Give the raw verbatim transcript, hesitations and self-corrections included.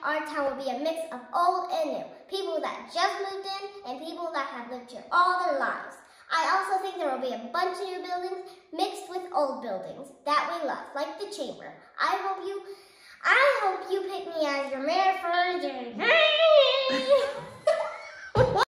our town will be a mix of old and new. People that just moved in and people that have lived here all their lives. I also think there will be a bunch of new buildings mixed with old buildings that we love, like the chamber. I hope you, I hope you pick me as your mayor for